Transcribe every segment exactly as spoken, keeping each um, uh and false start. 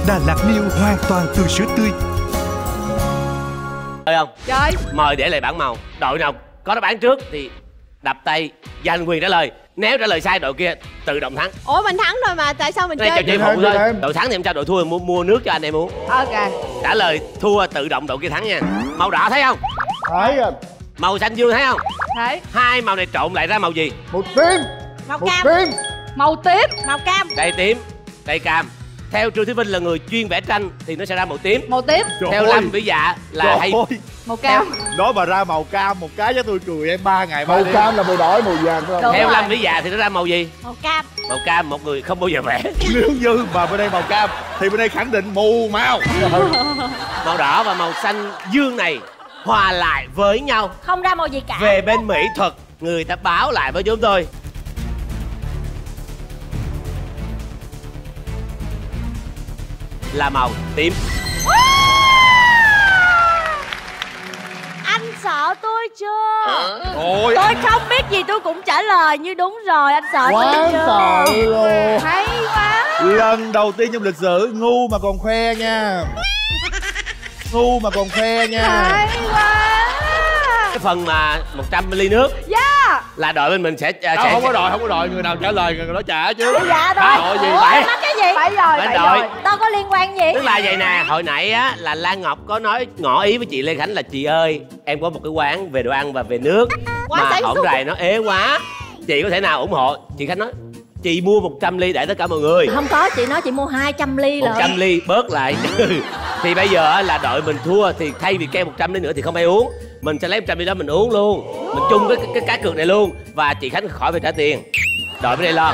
Đà Lạt Milk hoàn toàn từ sữa tươi. Chơi không? Chơi. Mời để lại bảng màu. Đội nào có đáp án trước thì đập tay giành quyền trả lời. Nếu trả lời sai đội kia tự động thắng. Ủa mình thắng rồi mà tại sao mình Này, chơi? chơi phụ thôi. Đội thắng thì em cho đội thua mua, mua nước cho anh em uống. Ok. Trả lời thua tự động đội kia thắng nha. Màu đỏ thấy không? Thấy rồi. Màu xanh dương thấy không? Thấy. Hai màu này trộn lại ra màu gì? Màu tím. Màu Màu cam. tím. Màu tím. Màu cam. Đây tím, đây cam. Theo Trương Thúy Vinh là người chuyên vẽ tranh thì nó sẽ ra màu tím. Màu tím. Theo Lâm Vĩ Dạ là hay màu cam. Nói mà ra màu cam một cái cho tôi cười em ba ngày ba Màu đêm. cam là màu đỏ, màu vàng phải không? Theo Lâm Vĩ Dạ thì nó ra màu gì? Màu cam. Màu cam, một người không bao giờ vẽ. Nếu như mà bên đây màu cam thì bên đây khẳng định mù màu. Màu đỏ và màu xanh dương này hòa lại với nhau, Không ra màu gì cả. về bên mỹ thuật người ta báo lại với chúng tôi là màu tím. Anh sợ tôi chưa? Ôi Tôi không biết gì tôi cũng trả lời như đúng rồi. Anh sợ Quá tôi chưa? sợ luôn. Hay quá. lần đầu tiên trong lịch sử ngu mà còn khoe nha. Ngu mà còn khoe nha. Hay quá. Cái phần mà một trăm ly nước Yeah. là đội bên mình sẽ Đâu, sẽ không có đòi, không có đòi, người nào trả lời người đó trả chứ. Dạ Phải. rồi. Đội gì Ủa, phải? mắc cái gì? Phải rồi, Phải phải đội. rồi. Đâu có liên quan gì. Tức là vậy nè, hồi nãy á là Lan Ngọc có nói ngỏ ý với chị Lê Khánh là chị ơi, em có một cái quán về đồ ăn và về nước Quá mà sáng hổm suốt. rày nó ế quá, chị có thể nào ủng hộ? Chị Khánh nói chị mua một trăm ly để tất cả mọi người. Không có, chị nói chị mua hai trăm ly Một rồi. trăm ly bớt lại. Thì bây giờ á, là đội mình thua thì thay vì kêu một trăm ly nữa thì không ai uống, mình sẽ lấy một trăm ly đó mình uống luôn, mình chung cái cái cá cược này luôn và chị Khánh khỏi phải trả tiền. Đội bên đây lo.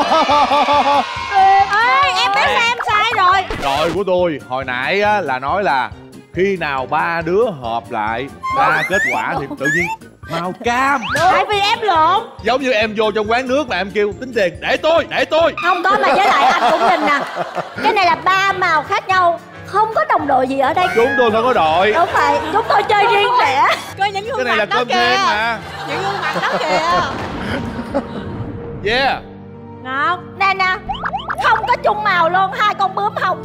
Ê, em biết sao em sai rồi. Đội của tôi hồi nãy á, là nói là khi nào ba đứa hợp lại ra kết quả thì tự nhiên màu cam. Tại vì em lộn. Giống như em vô trong quán nước mà em kêu tính tiền để tôi, để tôi. Không có, mà với lại anh cũng nhìn nè, cái này là ba màu khác nhau, không có đồng đội gì ở đây. Chúng tôi phải có đội. Đúng vậy, chúng tôi chơi riêng lẻ. Coi những Cái gương này là mặt đó cơm thêm kìa. mà. Những gương mặt đó kìa. Yeah. Ngọt. Nè nè, không có chung màu luôn, hai con bướm hồng.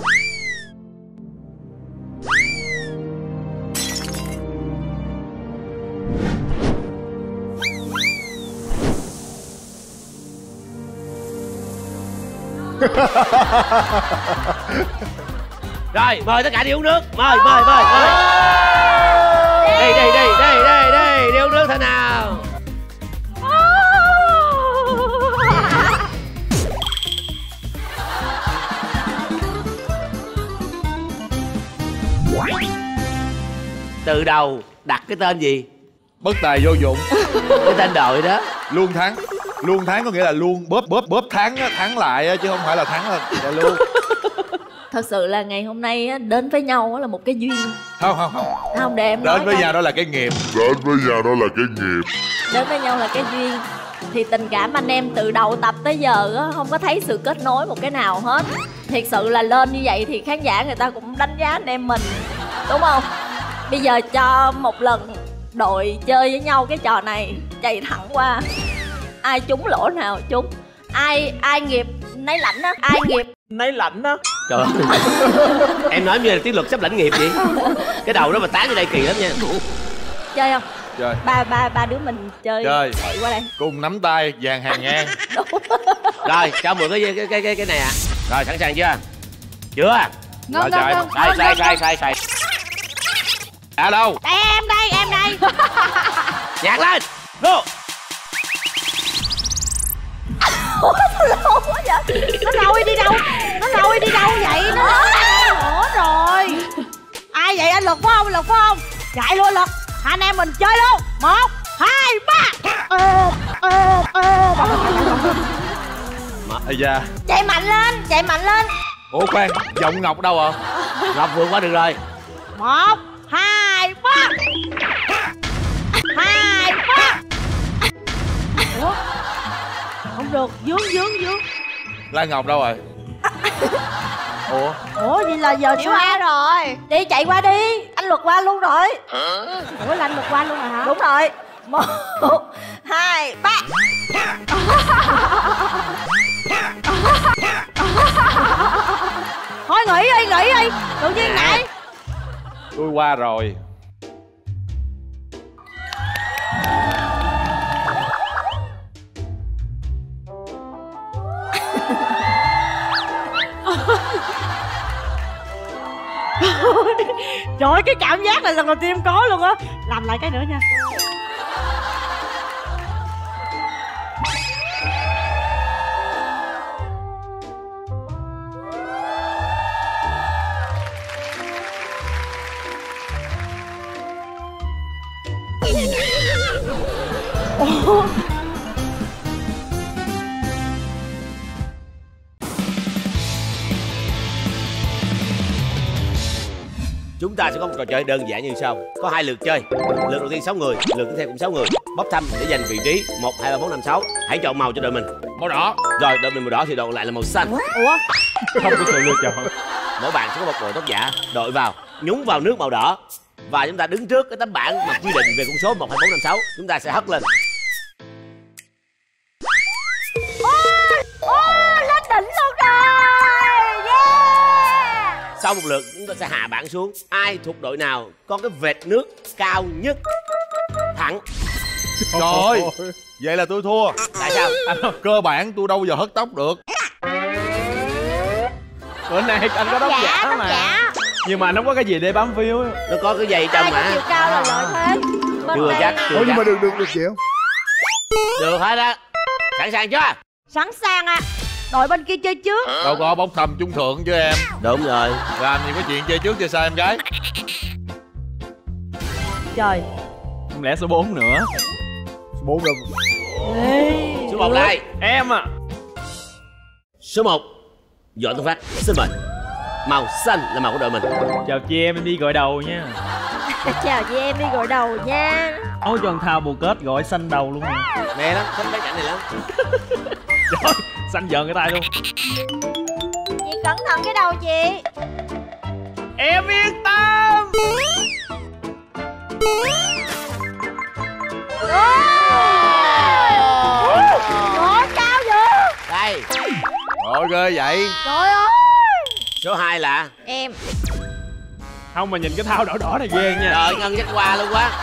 Rồi, mời tất cả đi uống nước. Mời, mời, mời, mời. Đây, đây, đây, đây, đây, đây, đi uống nước thế nào. Từ đầu đặt cái tên gì? Bất tài vô dụng. Cái tên đội đó. Luôn thắng. Luôn thắng có nghĩa là luôn bóp bóp bóp thắng á, thắng lại á, chứ không phải là thắng là, là luôn. Thật sự là ngày hôm nay á, đến với nhau á là một cái duyên. Không không không. Không, để em nói Đến với coi. nhau đó là cái nghiệp. Đến với nhau đó là cái nghiệp. Đến với nhau là cái duyên. Thì tình cảm anh em từ đầu tập tới giờ á, không có thấy sự kết nối một cái nào hết. Thiệt sự là lên như vậy thì khán giả người ta cũng đánh giá anh em mình, đúng không? Bây giờ cho một lần đội chơi với nhau cái trò này, chạy thẳng qua, ai trúng lỗ nào trúng, ai ai nghiệp nấy lãnh á, ai nghiệp nấy lạnh á. Trời ơi. Em nói như là tiếng luật sắp lãnh nghiệp vậy. Cái đầu đó mà tán vô đây kỳ lắm nha. chơi không? Chơi. Ba ba ba đứa mình chơi. Chơi. Chạy qua đây. Cùng nắm tay vàng hàng ngang. Rồi, cho mượn cái cái cái cái cái này ạ. À. Rồi, sẵn sàng chưa? Chưa. Ngon Rồi, ngon chạy. ngon. Sai sai sai sai sai. À đâu? Đây em đây, em đây. Nhạc lên. Go. Ủa, nó lâu quá vậy? Nó lôi đi đâu? Nó lôi đi đâu vậy? Nó lôi đi đâu? Ủa rồi. Ai vậy? Anh Lực phải không? Lực phải không? Chạy luôn Lực. Anh em mình chơi luôn. Một, hai, ba. Ê, ê, ê. Ây da. Chạy mạnh lên, chạy mạnh lên. Ủa khoan, giọng Ngọc đâu ạ? Ngọc vượt qua được rồi. Một, hai, ba. Hai, ba. Ủa? Không được, dướng, dướng, dướng. Lan Ngọc đâu rồi? Ủa? Ủa vậy là giờ Chịu qua rồi. Đi chạy qua đi. Anh Luật qua luôn rồi. Ủa là anh Luật qua luôn rồi hả? Đúng rồi. Một, hai, ba. Thôi nghỉ đi, kỹ đi, tự nhiên vậy. Tôi qua rồi. Trời ơi, cái cảm giác này lần đầu tiên em có luôn á. Làm lại cái nữa nha. Chúng ta sẽ có một trò chơi đơn giản như sau. Có hai lượt chơi. Lượt đầu tiên sáu người, lượt tiếp theo cũng sáu người. Bốc thăm để giành vị trí một, hai, ba, bốn, năm, sáu. Hãy chọn màu cho đội mình. Màu đỏ. Rồi đội mình màu đỏ thì đội lại là màu xanh. Ủa? Không có sự lựa chọn. Mỗi bạn sẽ có một bộ tóc giả. Đội vào, nhúng vào nước màu đỏ. Và chúng ta đứng trước cái tấm bảng mà quy định về con số một, hai, bốn, năm, sáu. Chúng ta sẽ hất lên. Ôi, ôi, lên đỉnh luôn rồi. Yeah. Sau một lượt chúng ta sẽ hạ bảng xuống. Ai thuộc đội nào có cái vệt nước cao nhất thắng. Trời ơi, vậy là tôi thua. Tại sao? Cơ bản tôi đâu giờ hớt tóc được. Bữa nay anh có tóc Dạ, giả tóc mà giả. Nhưng mà nó có cái gì để bám phiếu á. Nó có cái dây trong Ai có mà. chiều cao là lợi thế. Bên Chưa này- chắc, chưa Ủa nhưng chắc. mà được được được chịu. Được hết á. Sẵn sàng chưa? Sẵn sàng à. Đội bên kia chơi trước. Đâu có bốc thăm trúng thưởng chứ em. Đúng rồi. Làm gì có chuyện chơi trước chơi sao em gái. Trời. Không lẽ số bốn nữa. Bốn đồng. Số một đây. Em à. Số một Võ Tấn Phát, xin mời. Màu xanh là màu của đội mình. Chào chị em, em đi gọi đầu nha. Chào chị em đi gội đầu nha. Ôi cho thằng Thao bù kết gọi xanh đầu luôn nè. Mẹ lắm, thích mấy cảnh này lắm. Trời, xanh giận cái tay luôn. Chị cẩn thận cái đầu chị. Em yên tâm. Ôi, cao dữ. Đây. Rồi ghê vậy. Trời ơi. Số hai là Em. Không mà nhìn cái Thao đỏ đỏ này ghê nha. Trời, Ngân dắt qua luôn quá.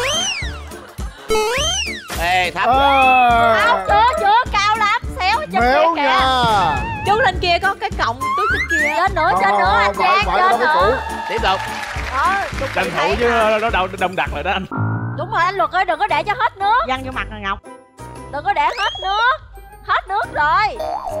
Ê, thấp. À, Cao chưa chưa, cao lắm. Xéo chân méo kia kìa. nha. Chú lên kia có cái cọng túi trên kia. Trên nữa, trên Không, nữa không, anh phải- Trang, phải trên có cái cũ. nữa. Tiếp tục. Đó, chụp Tranh chị thủ thấy chứ nè. nó đầu đông đặc rồi đó anh. Đúng rồi anh Luật ơi, đừng có để cho hết nước. Văng vô mặt rồi Ngọc. Đừng có để hết nước. Hết nước rồi.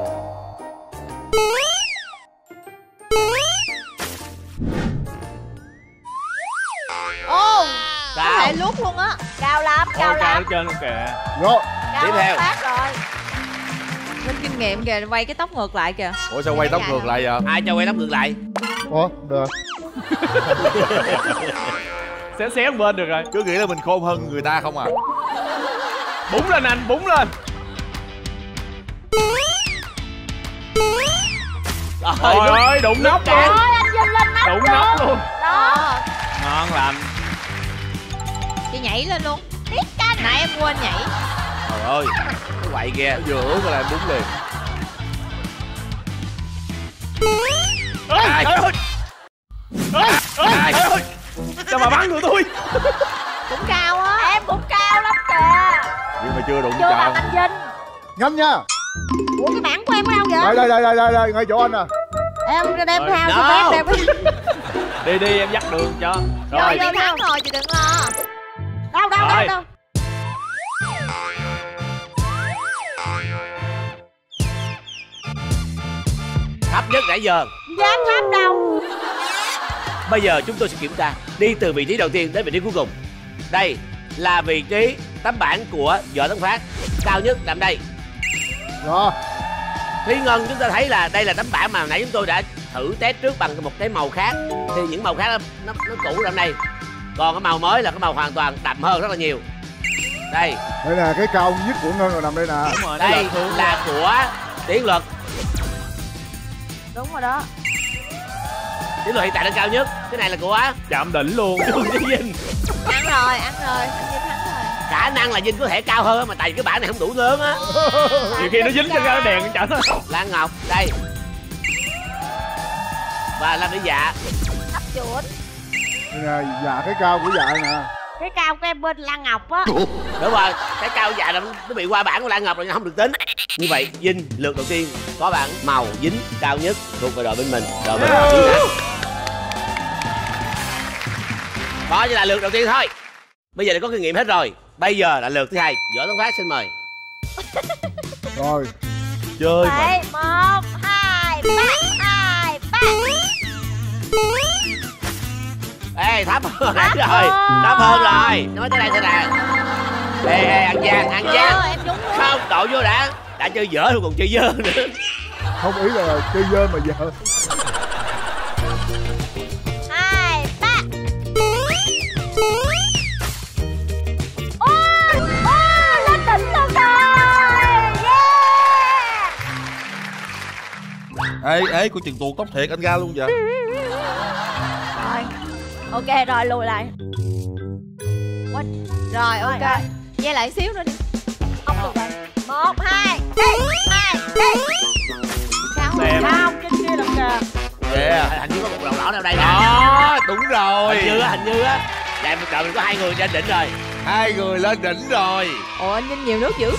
Ô, có Cao. thể lút luôn á. Cao lắm, cao Cao cao lắm. ở trên luôn kìa. Rồi. Cao Tiếp hơn theo. Phát rồi. Linh kinh nghiệm kìa, quay cái tóc ngược lại kìa. Ủa sao quay tóc ngược lại vậy? Ai cho quay tóc ngược lại? Ủa, được. Xé xé bên được rồi. Cứ nghĩ là mình khôn hơn người ta không à. Búng lên anh, búng lên. Trời Trời ơi, đụng nóc Trời luôn. ơi, anh Vinh lên nóc Đụng nóc luôn. Đó. Ngon lành. Chị nhảy lên luôn. Tiếc canh. Nãy em quên nhảy. Trời ơi, cái quậy kìa. Nó vừa ướt rồi lại búng liền. Ê, trời ơi. Ê, ê, Ai? trời ơi. Sao mà bắn tụi tôi? Cũng cao á. Em cũng cao lắm kìa. Nhưng mà chưa đụng Chưa bằng chạm. anh Vinh. Nhanh nha. Ủa cái bảng của em ở đâu vậy? Đây đây đây đây đây, đây ngay chỗ anh nè. Em đem Rồi, thao no. cho phép đem. Đi đi em dắt đường cho. Rồi, Rồi. chị thắng rồi, chị đừng lo. Đâu đâu đâu Rồi. đâu. Thấp nhất nãy giờ. Dám thấp đâu. Bây giờ chúng tôi sẽ kiểm tra đi từ vị trí đầu tiên đến vị trí cuối cùng. Đây là vị trí tấm bảng của Võ Tấn Phát. Cao nhất nằm đây. Rồi. Thúy Ngân, chúng ta thấy là đây là tấm bảng mà nãy chúng tôi đã thử test trước bằng một cái màu khác. Thì những màu khác nó, nó, nó cũ nằm đây. Còn cái màu mới là cái màu hoàn toàn đậm hơn rất là nhiều. Đây, Đây nè, cái cao nhất của Ngân rồi nằm đây nè. Đúng rồi, nó đây lệch xuống. là của Tiến Luật. Đúng rồi đó. Tiến Luật hiện tại đang cao nhất. Cái này là của Chạm đỉnh luôn. Chứ Vinh. Ăn rồi, ăn rồi. Anh Vinh thắng rồi. khả năng là Vinh có thể cao hơn mà tại vì cái bảng này không đủ lớn á. Nhiều khi nó dính cho cái đèn chở nó. Lan Ngọc đây. và làm bị dạ. Ấp chuột. Nè, dạ cái cao của dạ nè. Cái cao cái bên Lan Ngọc á. Đúng rồi, cái cao dạ là nó bị qua bảng của Lan Ngọc rồi không được tính. Như vậy Vinh lượt đầu tiên có bảng màu dính cao nhất thuộc về đội bên mình. Đội bên mình chiến thắng. Đó chỉ là lượt đầu tiên thôi. Bây giờ đã có kinh nghiệm hết rồi. Bây giờ là lượt thứ hai. Võ Tấn Phát xin mời. Rồi. Chơi mà. Đấy, một, hai, ba, hai, ba. Ê, thấp hơn rồi, thấp hơn rồi. Nói tới đây thế nào. Ê, ê, ăn gian, ăn gian. Em trúng luôn. Không, đội vô đã. Đã chơi dở rồi còn chơi dơ nữa. Không, ý là chơi dơ mà dở. Hai, ba. Ôi, ôi, lên đỉnh luôn rồi. Yeah. Ê, ê, cô chừng tuột tóc thiệt anh ra luôn vậy. Rồi, ok rồi, lùi lại. Rồi ok. Rồi. Về lại xíu nữa đi. Không được rồi. Một, hai, đi, hai, đi. Sao Xem. không? Trên kia lần kìa. Yeah, hình như có một đồng đỏ nào đây nè. Đó, đúng rồi. Hình như á, hình như á. Đây một đội mình có hai người trên đỉnh rồi. Hai người lên đỉnh rồi. Ồ anh Vinh nhiều nước dữ.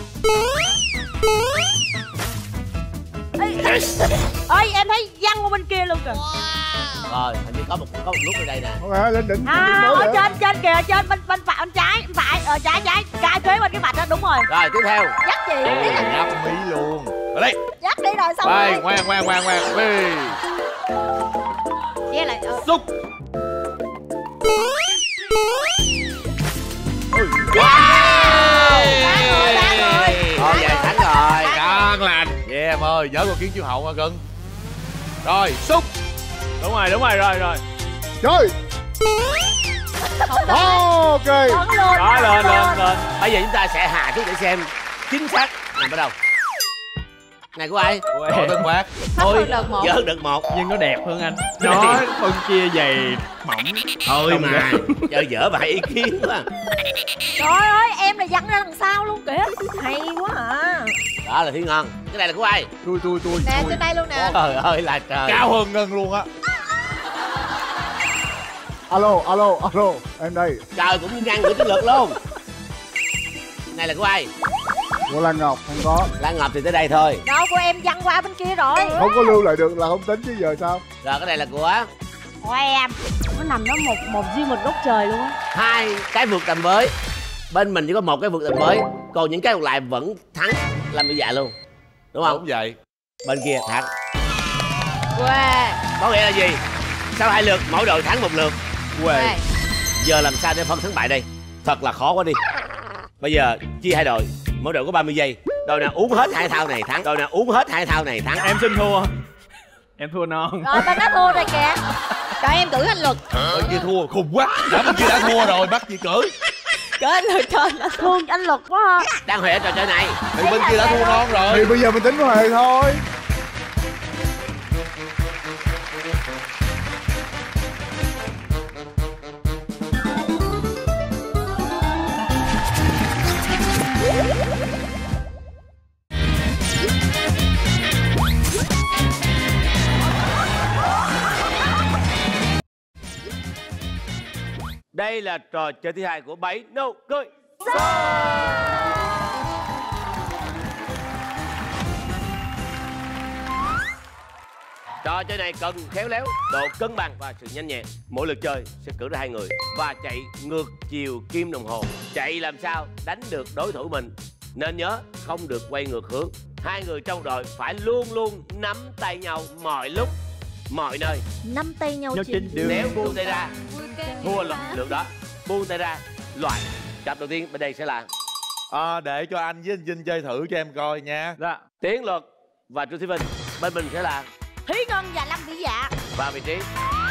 Ôi, em thấy văng qua bên kia luôn kìa. Rồi, hình như có một có một nút ở đây nè. Ok, lên đỉnh. À, mới ở vậy. trên trên kìa, trên bên bên phải bên trái, bên phải, ờ trái trái, trái kế bên cái vạch đó, đúng rồi. Rồi, tiếp theo. Dắt chị, Ngáp mí luôn. Ở đây. dắt đi rồi xong Đây, rồi. ngoan ngoan ngoan ngoan. Đi. Về lại. Ờ. Xúc. Wow! Ba người, ba người. Thôi về thắng rồi. Ngon lành. Yeah em ơi, nhớ con kiến chiếu hậu nha cưng. Rồi, xúc. Đúng rồi, đúng rồi, rồi, rồi. Chơi. Ok. Lớn luôn. Đó, lên, lên, luôn. lên. Bây giờ chúng ta sẽ hạ chút để xem chính xác. Nào bắt đầu. Này của ai? Đội Tân Phát. Thấp hơn đợt một. Dở hơn đợt một. Nhưng nó đẹp hơn anh. Nó phân chia dày mỏng. Thôi mà. Chơi dở vậy ý kiến quá. Trời ơi, em là văng ra đằng sau luôn kìa. Hay quá à. Đó là Thiên Ngân. Cái này là của ai? Tôi tôi tôi. Nè trên đây luôn nè. Trời ơi là trời. Cao hơn Ngân luôn á. Alo, alo, alo. Em đây. Trời cũng như ngăn của chiến lược luôn. Này là của ai? Của Lan Ngọc, không có. Lan Ngọc thì tới đây thôi. Đâu của em văng qua bên kia rồi. Không có lưu lại được là không tính chứ giờ sao? Rồi cái này là của Của em. Nó nằm đó một một riêng một góc trời luôn á. hai cái vượt tầm với. Bên mình chỉ có một cái vượt tầm với. Còn những cái còn lại vẫn thắng làm bị dạ luôn. Đúng không? Đúng vậy. Bên kia thắng. Wow. Có nghĩa là gì? Sau hai lượt mỗi đội thắng một lượt. Wow. Giờ làm sao để phân thắng bại đây? Thật là khó quá đi. Bây giờ chia hai đội, mỗi đội có ba mươi giây. Đội nào uống hết hai thao này thắng. Đội nào uống hết hai thao này thắng. Em xin thua. Em thua non. Rồi bên đó thua rồi kìa. Cho em cử anh Luật. Bên kia thua khùng quá. Đã bên kia đã thua rồi, bắt gì cử. Cử anh Luật cho anh. Thương anh Luật quá ha. Đang huề trò chơi này. Thì bên kia đã thua non rồi. Thì bây giờ mình tính có hề thôi. Đây là trò chơi thứ hai của bảy nụ cười. Trò chơi này cần khéo léo, độ cân bằng và sự nhanh nhẹn. Mỗi lượt chơi sẽ cử ra hai người và chạy ngược chiều kim đồng hồ. Chạy làm sao đánh được đối thủ mình. Nên nhớ không được quay ngược hướng. Hai người trong đội phải luôn luôn nắm tay nhau mọi lúc, mọi nơi. Nắm tay nhau Nhau trên trên đường. Nếu buông tay ra, thua lượt lượt đó. Buông tay ra, loại. Cặp đầu tiên bên đây sẽ là À, để cho anh với anh Vinh chơi thử cho em coi nha. Dạ. Tiến Luật và Trương Thị Vinh. Bên mình sẽ là Thúy Ngân và Lâm Vĩ Dạ. vào vị trí.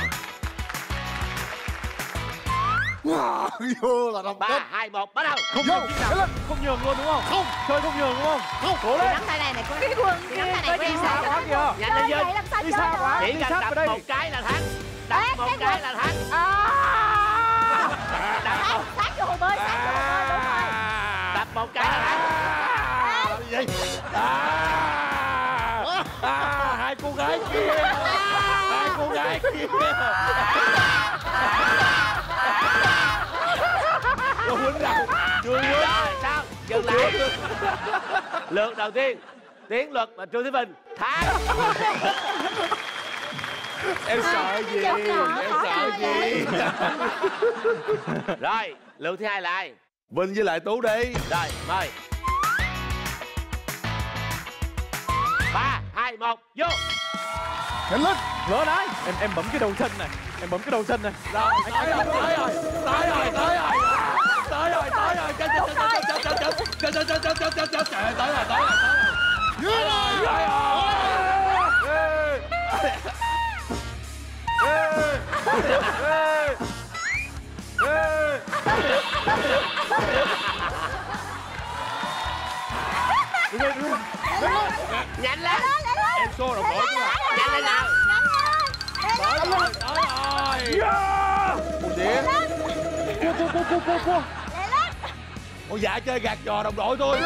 Vô là đồng Ba, hai, một, bắt đầu. Không nhường tí nào. Không nhường luôn đúng không? Không. Chơi không nhường đúng không? Không. Cố lên. Nắm tay này này của Cái quần Cái kia nắm tay này của Đi em xa sao? quá kìa. Nhanh lên Vinh. vậy làm sao Đi chơi xa quá. được? Chỉ Đi cần sát đập vào đây. một cái là thắng. Đập Ê, một cái cái quần- là thắng. À. Đập một- Sát vô hồ bơi, sát vô hồ bơi, đúng rồi. đập một cái là thắng. Gì? À, à, hai cô gái kia. Hai cô lại. Cô quýnh đâu? Chưa quýnh. Rồi sao? Dừng lại. Lượt đầu tiên Tiến Luật và Trương Thúy Vinh thắng. Em sợ gì? Em sợ gì? Rồi lượt thứ hai là ai? Vinh với lại Tú đi. Rồi mời. Ba hai một vô. Nhanh lên. Lỡ đấy. Em em bấm cái đầu chân này. Em bấm cái đầu chân này. Rồi, tới rồi, tới rồi, tới rồi, tới rồi. Tới rồi, tới rồi. Chết chết chết chết chết chết chết chết chết chết chết chết chết chết tới rồi, tới rồi, tới rồi. Tới rồi, tới rồi. Nhanh lên. Em xô đồng đội chứ à. Nhanh lên nào. Tới rồi, tới rồi. Một điểm. Cua cua cua cua cua cua. Con dạ chơi gạt trò đồng đội thôi.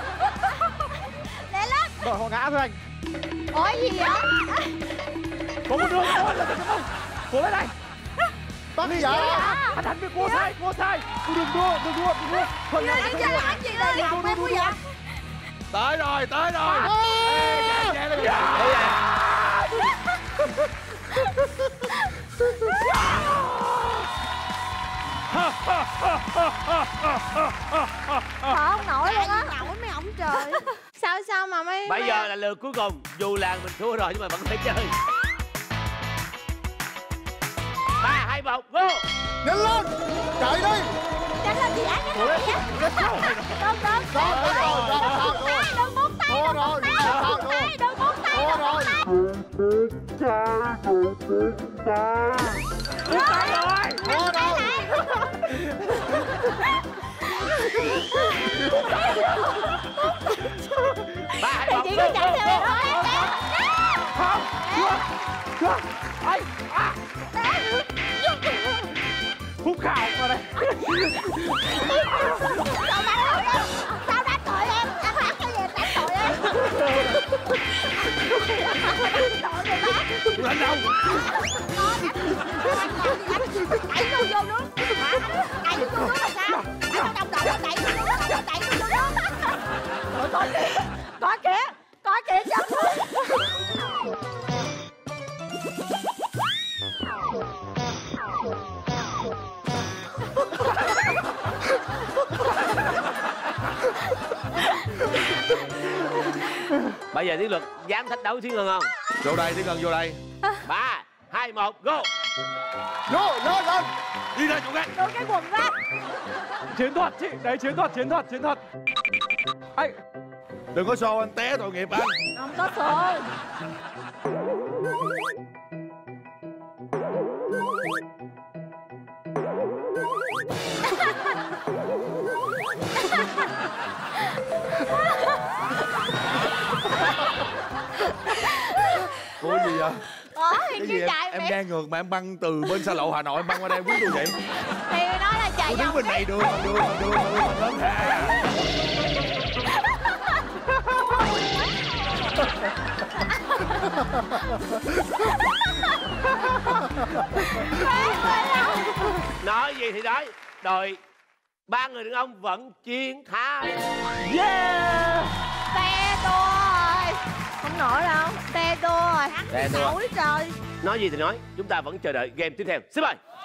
Rồi họ ngã rồi anh. Ủa gì vậy? Có một đứa thôi là được không? Cua lên này. Bắt dạ. Anh Thành với cua sai, cua sai. Cua đừng đua, đừng đua, đừng đua. Thôi nhau, Anh chơi làm gì đây? Học em của vậy? Tới rồi, tới rồi. Thở không nổi luôn á. Nổi mấy ổng trời. Sao sao mà mấy Bây giờ là lượt cuối cùng. Dù là mình thua rồi nhưng mà vẫn phải chơi. Ba hai một vô. Nhanh lên. Chạy đi. Nhanh lên gì anh? Nhanh lên gì anh? Đừng đừng. Sao rồi rồi rồi. Đừng buông tay. Thua Đừng rồi. buông tay. Đừng buông tay. Thua rồi. Thua rồi. Ba hai một Chị vô. cứ chạy theo Vô. em thôi. Không. Chưa. Chưa. Ai. À. Phúc khảo vào đây. Sao đánh tội em? Sao đánh tội em? Anh hát cái gì đánh tội em? Tội người ta. Lên đâu? Đẩy vô vô nước. Đẩy vô nước là sao? Anh đồng đội đẩy vô nước, đẩy vô nước. Có kìa, có kìa, có kìa chứ. Bây giờ Tiến Luật dám thách đấu Tiến Ngân không? Vô đây, Tiến Ngân vô đây. Ba hai một go. Vô, lên lên. Đi ra chỗ khác. Đưa cái quần ra. Chiến thuật chị, đấy chiến thuật, chiến thuật, chiến thuật. Anh. Đừng có xô anh té tội nghiệp anh. Không có xô. Ủa gì vậy? Ủa thì Cái chứ gì em, chạy em mẹ. đang ngược mà em băng từ bên xa lộ Hà Nội em băng qua đây quýnh tôi vậy? Thì nói là chạy Tôi đứng vòng bên này đường, đường, đường, đường, đường lớn hà. Nói gì thì nói, đội ba người đàn ông vẫn chiến thắng. Yeah. Xe tôi. Không nổi đâu. Xe tôi. Xe tôi. Nổi trời. Nói gì thì nói, chúng ta vẫn chờ đợi game tiếp theo. Xin mời.